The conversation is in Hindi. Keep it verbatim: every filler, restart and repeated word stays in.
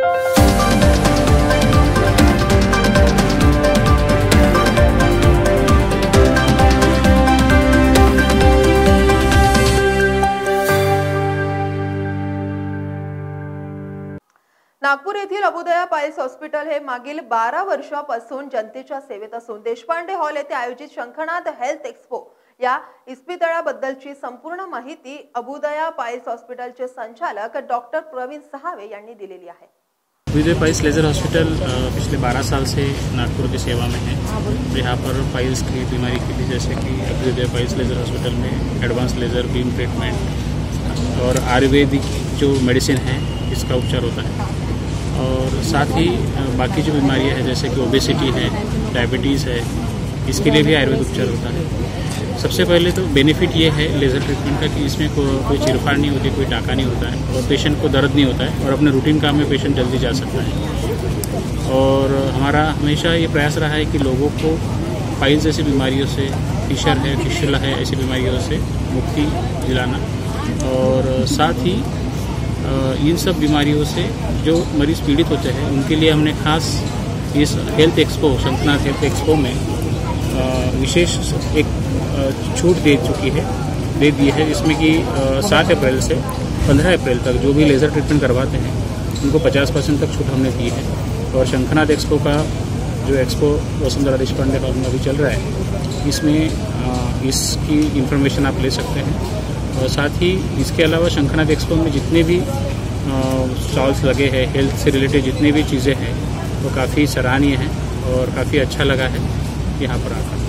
नागपूर येथील अबुदया पायल्स हॉस्पिटल हे मागील बारा वर्षापासून जनतेच्या सेवेत असून देशपांडे हॉल येथे आयोजित शंखनाद हेल्थ एक्सपो या इस्पितळाबद्दलची संपूर्ण माहिती अबुदया पायल्स हॉस्पिटलचे संचालक डॉक्टर प्रवीण सहावे यांनी दिलेली आहे। अबुदया पायल्स लेजर हॉस्पिटल पिछले बारह साल से नागपुर की सेवा में है। यहाँ पर पाइल्स की बीमारी के लिए जैसे कि अबुदया पायल्स लेजर हॉस्पिटल में एडवांस लेजर बीम ट्रीटमेंट और आयुर्वेदिक जो मेडिसिन है इसका उपचार होता है। और साथ ही बाकी जो बीमारियां हैं जैसे कि ओबेसिटी है, डायबिटीज़ है, इसके लिए भी आयुर्वेद उपचार होता है। सबसे पहले तो बेनिफिट ये है लेज़र ट्रीटमेंट का कि इसमें को, कोई चिरफाड़ नहीं होती, कोई टाका नहीं होता है और पेशेंट को दर्द नहीं होता है और अपने रूटीन काम में पेशेंट जल्दी जा सकता है। और हमारा हमेशा ये प्रयास रहा है कि लोगों को पाइल्स जैसी बीमारियों से, फिशर है, फिशुला है, ऐसी बीमारियों से मुक्ति दिलाना। और साथ ही इन सब बीमारियों से जो मरीज़ पीड़ित होते हैं उनके लिए हमने खास इस health expo, Shankhnaad health expo में विशेष एक छूट दे चुकी है दे दी है जिसमें कि सात अप्रैल से पंद्रह अप्रैल तक जो भी लेज़र ट्रीटमेंट करवाते हैं उनको पचास परसेंट तक छूट हमने दी है। और शंखनाद एक्सपो का जो एक्सपो वसुंधरा देशपांडे हॉल में अभी चल रहा है इसमें इसकी इंफॉर्मेशन आप ले सकते हैं। और साथ ही इसके अलावा शंखनाद एक्सपो में जितने भी स्टॉल्स लगे हैं हेल्थ से रिलेटेड जितनी भी चीज़ें हैं वो काफ़ी सराहनीय हैं और काफ़ी अच्छा लगा है यहाँ पर आकर।